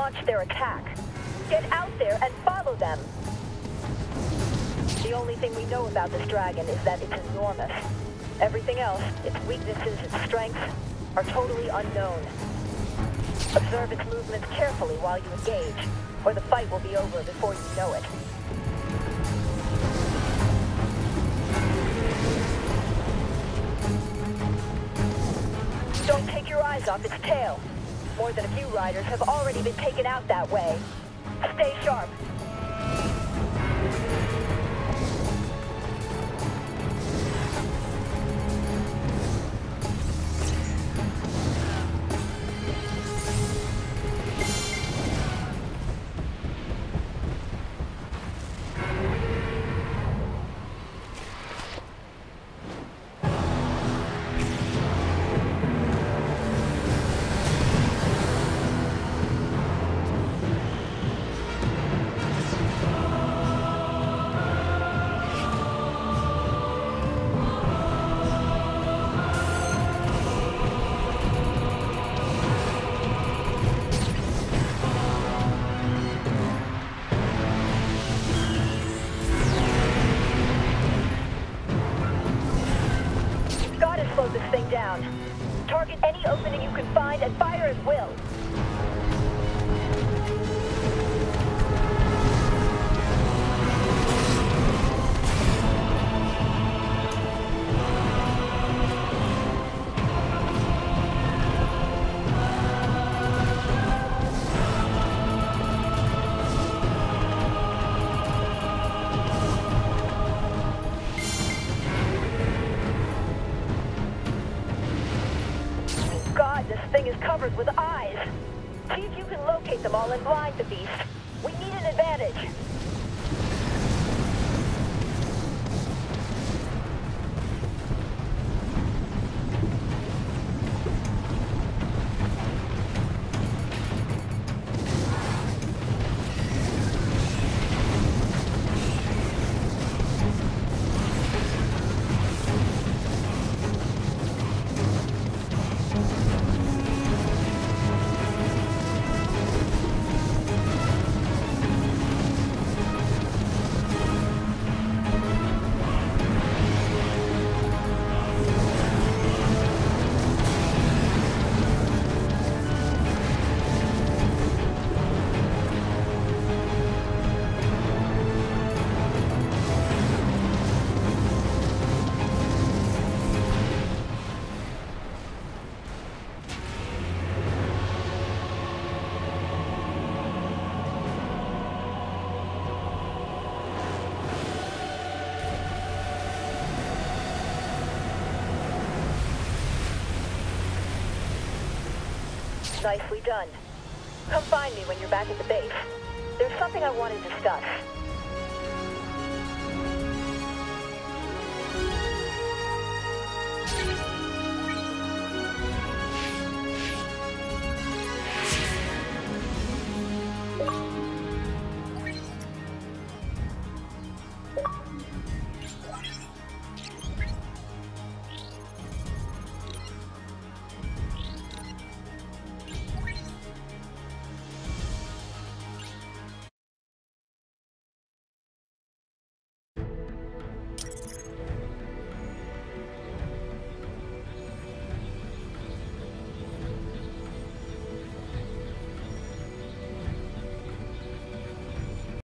launch their attack. Get out there and follow them. The only thing we know about this dragon is that it's enormous. Everything else, its weaknesses, its strengths, are totally unknown. Observe its movements carefully while you engage, or the fight will be over before you know it. Don't take your eyes off its tail. More than a few riders have already been taken out that way. Stay sharp. Slow this thing down. Target any opening you can find and fire at will. This thing is covered with eyes. See if you can locate them all and blind the beast. We need an advantage. Nicely done. Come find me when you're back at the base. There's something I want to discuss.